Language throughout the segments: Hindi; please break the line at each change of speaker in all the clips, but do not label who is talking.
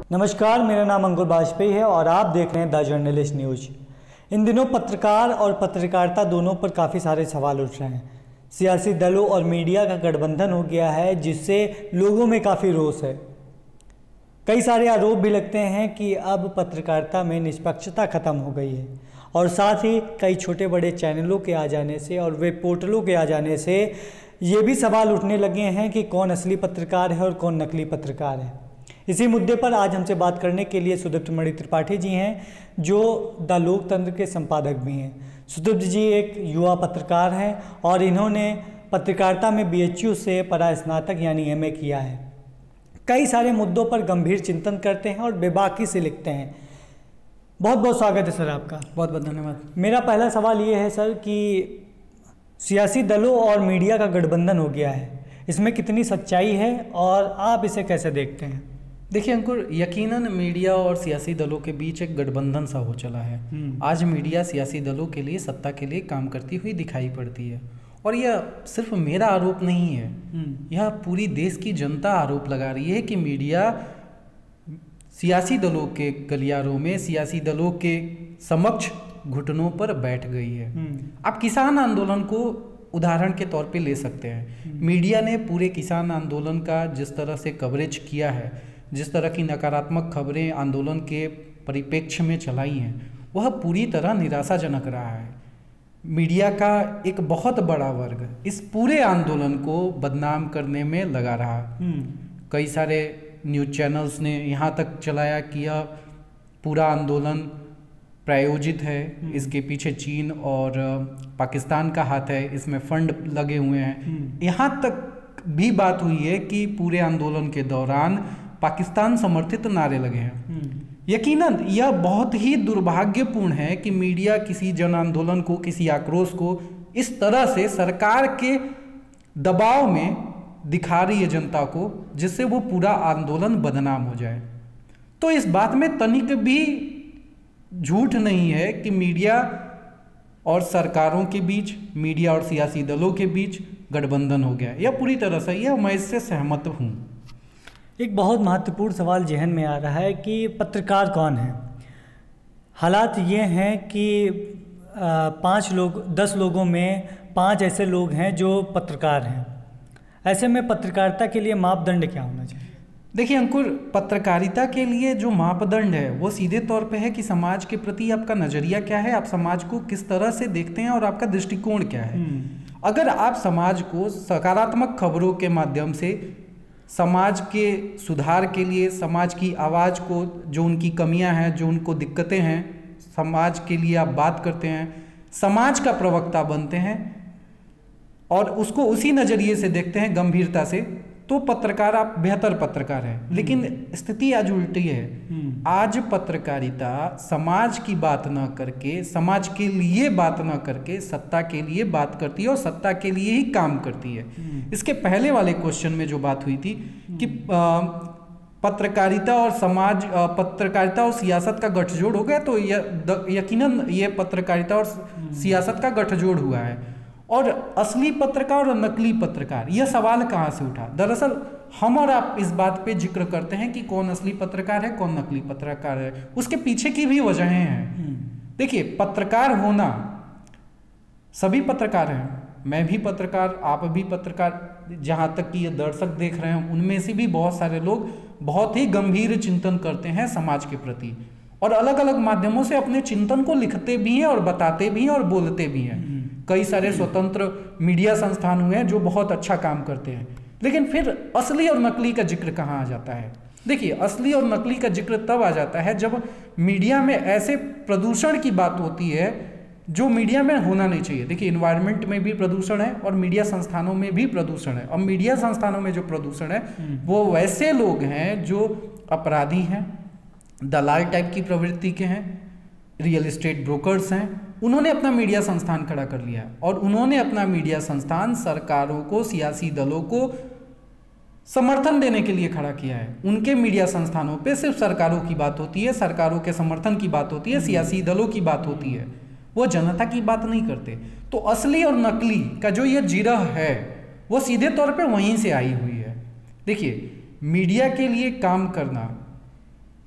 नमस्कार, मेरा नाम अंकुर वाजपेयी है और आप देख रहे हैं द जर्नलिस्ट न्यूज। इन दिनों पत्रकार और पत्रकारिता दोनों पर काफ़ी सारे सवाल उठ रहे हैं। सियासी दलों और मीडिया का गठबंधन हो गया है, जिससे लोगों में काफ़ी रोष है। कई सारे आरोप भी लगते हैं कि अब पत्रकारिता में निष्पक्षता खत्म हो गई है और साथ ही कई छोटे बड़े चैनलों के आ जाने से और वेब पोर्टलों के आ जाने से ये भी सवाल उठने लगे हैं कि कौन असली पत्रकार है और कौन नकली पत्रकार है। इसी मुद्दे पर आज हमसे बात करने के लिए सुदीप्त मणि त्रिपाठी जी हैं, जो द लोकतंत्र के संपादक भी हैं। सुदीप्त जी एक युवा पत्रकार हैं और इन्होंने पत्रकारिता में BHU से परास्नातक यानी MA किया है। कई सारे मुद्दों पर गंभीर चिंतन करते हैं और बेबाकी से लिखते हैं। बहुत बहुत स्वागत है सर आपका।
बहुत बहुत धन्यवाद।
मेरा पहला सवाल ये है सर कि सियासी दलों और मीडिया का गठबंधन हो गया है, इसमें कितनी सच्चाई है और आप इसे कैसे देखते हैं?
देखिए अंकुर, यकीनन मीडिया और सियासी दलों के बीच एक गठबंधन सा हो चला है। आज मीडिया सियासी दलों के लिए, सत्ता के लिए काम करती हुई दिखाई पड़ती है और यह सिर्फ मेरा आरोप नहीं है, यह पूरी देश की जनता आरोप लगा रही है कि मीडिया सियासी दलों के गलियारों में, सियासी दलों के समक्ष घुटनों पर बैठ गई है। आप किसान आंदोलन को उदाहरण के तौर पे ले सकते हैं। मीडिया ने पूरे किसान आंदोलन का जिस तरह से कवरेज किया है, जिस तरह की नकारात्मक खबरें आंदोलन के परिप्रेक्ष्य में चलाई हैं, वह पूरी तरह निराशाजनक रहा है। मीडिया का एक बहुत बड़ा वर्ग इस पूरे आंदोलन को बदनाम करने में लगा रहा। कई सारे न्यूज़ चैनल्स ने यहाँ तक चलाया कि यह पूरा आंदोलन प्रायोजित है, इसके पीछे चीन और पाकिस्तान का हाथ है, इसमें फंड लगे हुए हैं। यहाँ तक भी बात हुई है कि पूरे आंदोलन के दौरान पाकिस्तान समर्थित नारे लगे हैं। यकीनन यह बहुत ही दुर्भाग्यपूर्ण है कि मीडिया किसी जन आंदोलन को, किसी आक्रोश को इस तरह से सरकार के दबाव में दिखा रही है जनता को, जिससे वो पूरा आंदोलन बदनाम हो जाए। तो इस बात में तनिक भी झूठ नहीं है कि मीडिया और सरकारों के बीच, मीडिया और सियासी दलों के बीच गठबंधन हो गया है। यह पूरी तरह सही है, मैं इससे सहमत हूँ।
एक बहुत महत्वपूर्ण सवाल जहन में आ रहा है कि पत्रकार कौन है। हालात ये हैं कि 10 लोगों में 5 ऐसे लोग हैं जो पत्रकार हैं। ऐसे में पत्रकारिता के लिए मापदंड क्या होना चाहिए?
देखिए अंकुर, पत्रकारिता के लिए जो मापदंड है वो सीधे तौर पे है कि समाज के प्रति आपका नज़रिया क्या है, आप समाज को किस तरह से देखते हैं और आपका दृष्टिकोण क्या है। अगर आप समाज को सकारात्मक खबरों के माध्यम से समाज के सुधार के लिए, समाज की आवाज़ को, जो उनकी कमियां हैं, जो उनको दिक्कतें हैं, समाज के लिए आप बात करते हैं, समाज का प्रवक्ता बनते हैं और उसको उसी नज़रिए से देखते हैं, गंभीरता से, तो पत्रकार, आप बेहतर पत्रकार हैं। लेकिन स्थिति आज उल्टी है। आज पत्रकारिता समाज की बात ना करके, समाज के लिए बात ना करके सत्ता के लिए बात करती है और सत्ता के लिए ही काम करती है। इसके पहले वाले क्वेश्चन में जो बात हुई थी कि पत्रकारिता और समाज, पत्रकारिता और सियासत का गठजोड़ हो गया, तो यकीनन ये पत्रकारिता और सियासत का गठजोड़ हुआ है। और असली पत्रकार और नकली पत्रकार, यह सवाल कहाँ से उठा? दरअसल हम और आप इस बात पे जिक्र करते हैं कि कौन असली पत्रकार है, कौन नकली पत्रकार है, उसके पीछे की भी वजहें हैं। देखिए, पत्रकार होना, सभी पत्रकार हैं, मैं भी पत्रकार, आप भी पत्रकार, जहाँ तक कि ये दर्शक देख रहे हैं उनमें से भी बहुत सारे लोग बहुत ही गंभीर चिंतन करते हैं समाज के प्रति और अलग अलग माध्यमों से अपने चिंतन को लिखते भी हैं और बताते भी हैं और बोलते भी हैं। कई सारे स्वतंत्र मीडिया संस्थान हुए हैं जो बहुत अच्छा काम करते हैं। लेकिन फिर असली और नकली का जिक्र कहाँ आ जाता है? देखिए, असली और नकली का जिक्र तब आ जाता है जब मीडिया में ऐसे प्रदूषण की बात होती है जो मीडिया में होना नहीं चाहिए। देखिए, इन्वायरमेंट में भी प्रदूषण है और मीडिया संस्थानों में भी प्रदूषण है। और मीडिया संस्थानों में जो प्रदूषण है वो वैसे लोग हैं जो अपराधी हैं, दलाल टाइप की प्रवृत्ति के हैं, रियल एस्टेट ब्रोकर्स हैं। उन्होंने अपना मीडिया संस्थान खड़ा कर लिया और उन्होंने अपना मीडिया संस्थान सरकारों को, सियासी दलों को समर्थन देने के लिए खड़ा किया है। उनके मीडिया संस्थानों पे सिर्फ सरकारों की बात होती है, सरकारों के समर्थन की बात होती है, सियासी दलों की बात होती है, वो जनता की बात नहीं करते। तो असली और नकली का जो ये जिरह है वो सीधे तौर पे वहीं से आई हुई है। देखिए, मीडिया के लिए काम करना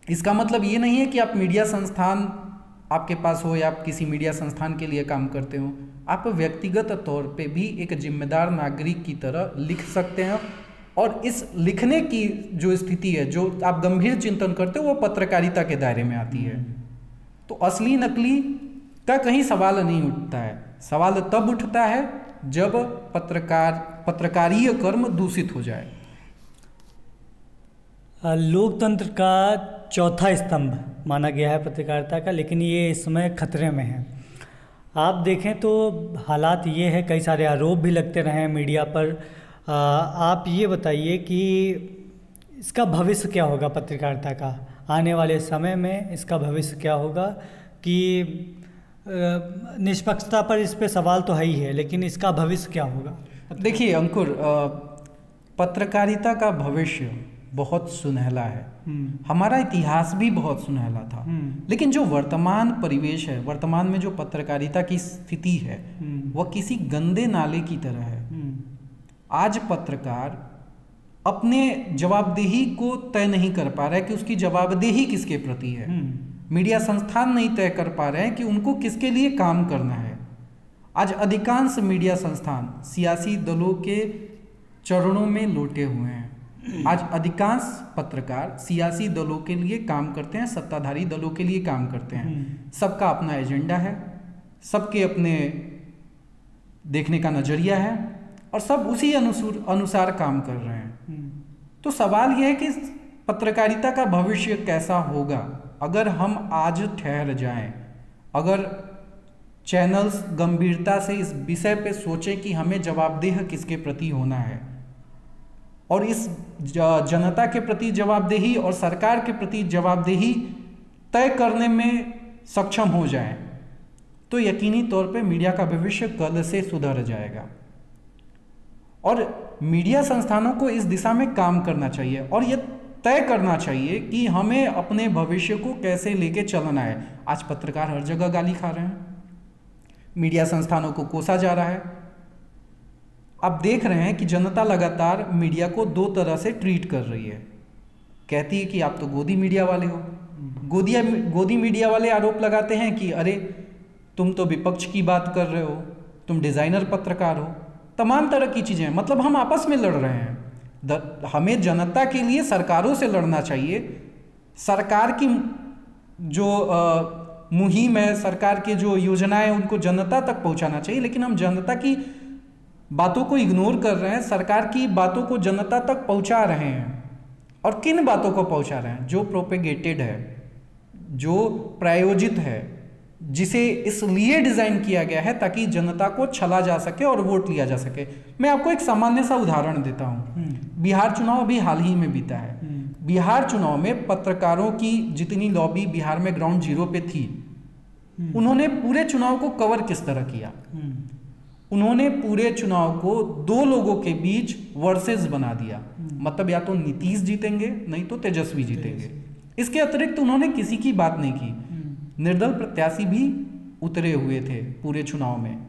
इसका मतलब ये नहीं है कि आप मीडिया संस्थान आपके पास हो या आप किसी मीडिया संस्थान के लिए काम करते हो। आप व्यक्तिगत तौर पे भी एक जिम्मेदार नागरिक की तरह लिख सकते हैं, और इस लिखने की जो स्थिति है, जो आप गंभीर चिंतन करते हो, वो पत्रकारिता के दायरे में आती है। तो असली नकली का कहीं सवाल नहीं उठता है। सवाल तब उठता है जब पत्रकारीय कर्म दूषित हो जाए।
लोकतंत्र का चौथा स्तंभ माना गया है पत्रकारिता का, लेकिन ये इस समय खतरे में है। आप देखें तो हालात ये है, कई सारे आरोप भी लगते रहे हैं मीडिया पर। आप ये बताइए कि इसका भविष्य क्या होगा पत्रकारिता का आने वाले समय में? इसका भविष्य क्या होगा कि निष्पक्षता पर इस पे सवाल तो है ही है, लेकिन इसका भविष्य क्या होगा?
देखिए अंकुर, पत्रकारिता का भविष्य बहुत सुनहला है। हमारा इतिहास भी बहुत सुनहला था, लेकिन जो वर्तमान परिवेश है, वर्तमान में जो पत्रकारिता की स्थिति है, वह किसी गंदे नाले की तरह है। आज पत्रकार अपने जवाबदेही को तय नहीं कर पा रहा है कि उसकी जवाबदेही किसके प्रति है। मीडिया संस्थान नहीं तय कर पा रहे हैं कि उनको किसके लिए काम करना है। आज अधिकांश मीडिया संस्थान सियासी दलों के चरणों में लोटे हुए हैं। आज अधिकांश पत्रकार सियासी दलों के लिए काम करते हैं, सत्ताधारी दलों के लिए काम करते हैं। सबका अपना एजेंडा है, सबके अपने देखने का नजरिया है, और सब उसी अनुसार काम कर रहे हैं। तो सवाल यह है कि पत्रकारिता का भविष्य कैसा होगा अगर हम आज ठहर जाएं, अगर चैनल्स गंभीरता से इस विषय पे सोचें कि हमें जवाबदेह किसके प्रति होना है, और इस जनता के प्रति जवाबदेही और सरकार के प्रति जवाबदेही तय करने में सक्षम हो जाएं, तो यकीनी तौर पे मीडिया का भविष्य कल से सुधर जाएगा। और मीडिया संस्थानों को इस दिशा में काम करना चाहिए और यह तय करना चाहिए कि हमें अपने भविष्य को कैसे लेके चलना है। आज पत्रकार हर जगह गाली खा रहे हैं, मीडिया संस्थानों को कोसा जा रहा है। आप देख रहे हैं कि जनता लगातार मीडिया को दो तरह से ट्रीट कर रही है। कहती है कि आप तो गोदी मीडिया वाले हो। गोदी मीडिया वाले आरोप लगाते हैं कि अरे तुम तो विपक्ष की बात कर रहे हो, तुम डिजाइनर पत्रकार हो, तमाम तरह की चीजें। मतलब हम आपस में लड़ रहे हैं। हमें जनता के लिए सरकारों से लड़ना चाहिए। सरकार की जो मुहिम है, सरकार के जो योजनाएं, उनको जनता तक पहुंचाना चाहिए, लेकिन हम जनता की बातों को इग्नोर कर रहे हैं, सरकार की बातों को जनता तक पहुंचा रहे हैं। और किन बातों को पहुंचा रहे हैं? जो प्रोपेगेटेड है, जो प्रायोजित है, जिसे इसलिए डिजाइन किया गया है ताकि जनता को छला जा सके और वोट लिया जा सके। मैं आपको एक सामान्य सा उदाहरण देता हूं। बिहार चुनाव अभी हाल ही में बीता है। बिहार चुनाव में पत्रकारों की जितनी लॉबी बिहार में ग्राउंड जीरो पे थी, उन्होंने पूरे चुनाव को कवर किस तरह किया? उन्होंने पूरे चुनाव को दो लोगों के बीच वर्सेस बना दिया। मतलब या तो नीतीश जीतेंगे, नहीं तो तेजस्वी जीतेंगे। इसके अतिरिक्त उन्होंने किसी की बात नहीं की। निर्दल प्रत्याशी भी उतरे हुए थे पूरे चुनाव में।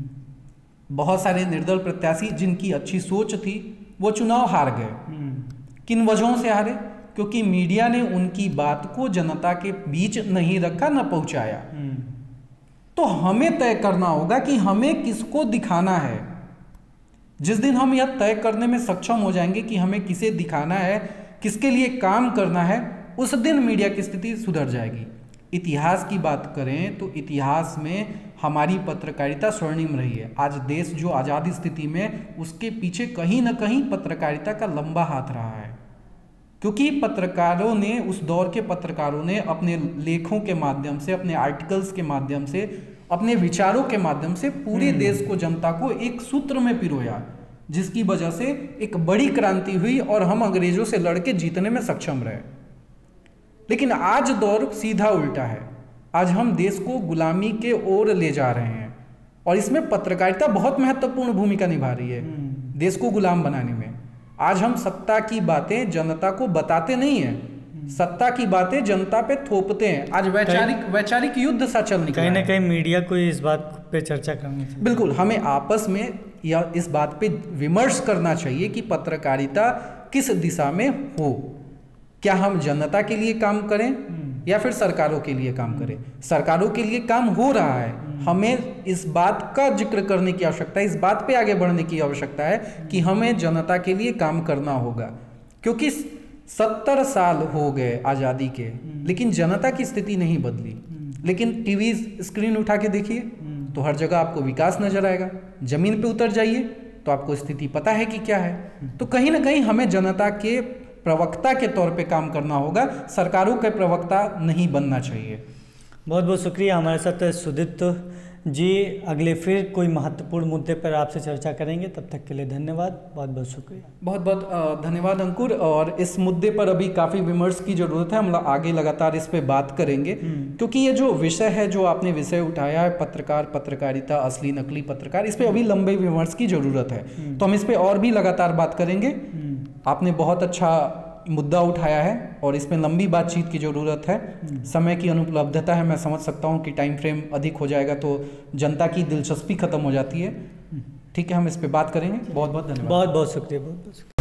बहुत सारे निर्दल प्रत्याशी जिनकी अच्छी सोच थी, वो चुनाव हार गए। किन वजहों से हारे? क्योंकि मीडिया ने उनकी बात को जनता के बीच नहीं रखा, न पहुंचाया। तो हमें तय करना होगा कि हमें किसको दिखाना है। जिस दिन हम यह तय करने में सक्षम हो जाएंगे कि हमें किसे दिखाना है, किसके लिए काम करना है, उस दिन मीडिया की स्थिति सुधर जाएगी। इतिहास की बात करें तो इतिहास में हमारी पत्रकारिता स्वर्णिम रही है। आज देश जो आज़ादी स्थिति में, उसके पीछे कहीं ना कहीं पत्रकारिता का लंबा हाथ रहा है। क्योंकि पत्रकारों ने, उस दौर के पत्रकारों ने अपने लेखों के माध्यम से, अपने आर्टिकल्स के माध्यम से, अपने विचारों के माध्यम से पूरे देश को, जनता को एक सूत्र में पिरोया, जिसकी वजह से एक बड़ी क्रांति हुई और हम अंग्रेजों से लड़के जीतने में सक्षम रहे। लेकिन आज दौर सीधा उल्टा है। आज हम देश को गुलामी के ओर ले जा रहे हैं, और इसमें पत्रकारिता बहुत महत्वपूर्ण भूमिका निभा रही है देश को गुलाम बनाने में। आज हम सत्ता की बातें जनता को बताते नहीं हैं, सत्ता की बातें जनता पे थोपते हैं। आज वैचारिक युद्ध सा चल निकला है।
कहीं ना कहीं मीडिया को इस बात पे चर्चा करनी चाहिए।
बिल्कुल, हमें आपस में या इस बात पे विमर्श करना चाहिए कि पत्रकारिता किस दिशा में हो। क्या हम जनता के लिए काम करें या फिर सरकारों के लिए काम करें? सरकारों के लिए काम हो रहा है, हमें इस बात का जिक्र करने की आवश्यकता है, इस बात पे आगे बढ़ने की आवश्यकता है कि हमें जनता के लिए काम करना होगा, क्योंकि 70 साल हो गए आज़ादी के, लेकिन जनता की स्थिति नहीं बदली। लेकिन टीवी स्क्रीन उठा के देखिए तो हर जगह आपको विकास नजर आएगा, जमीन पे उतर जाइए तो आपको स्थिति पता है कि क्या है। तो कहीं ना कहीं हमें जनता के प्रवक्ता के तौर पे काम करना होगा, सरकारों के प्रवक्ता नहीं बनना चाहिए।
बहुत बहुत शुक्रिया। हमारे साथ सुदीप्त जी अगले फिर कोई महत्वपूर्ण मुद्दे पर आपसे चर्चा करेंगे, तब तक के लिए धन्यवाद, बहुत बहुत शुक्रिया।
बहुत बहुत धन्यवाद अंकुर। और इस मुद्दे पर अभी काफ़ी विमर्श की ज़रूरत है, हम आगे लगातार इस पे बात करेंगे, क्योंकि ये जो विषय है, जो आपने विषय उठाया है, पत्रकार पत्रकारिता, असली नकली पत्रकार, इस पे अभी लंबे विमर्श की ज़रूरत है, तो हम इस पे और भी लगातार बात करेंगे। आपने बहुत अच्छा मुद्दा उठाया है और इसमें लंबी बातचीत की ज़रूरत है। समय की अनुपलब्धता है, मैं समझ सकता हूँ कि टाइम फ्रेम अधिक हो जाएगा तो जनता की दिलचस्पी खत्म हो जाती है। ठीक है, हम इस पे बात करेंगे। बहुत बहुत धन्यवाद।
बहुत बहुत शुक्रिया। बहुत बहुत शुक्रिया।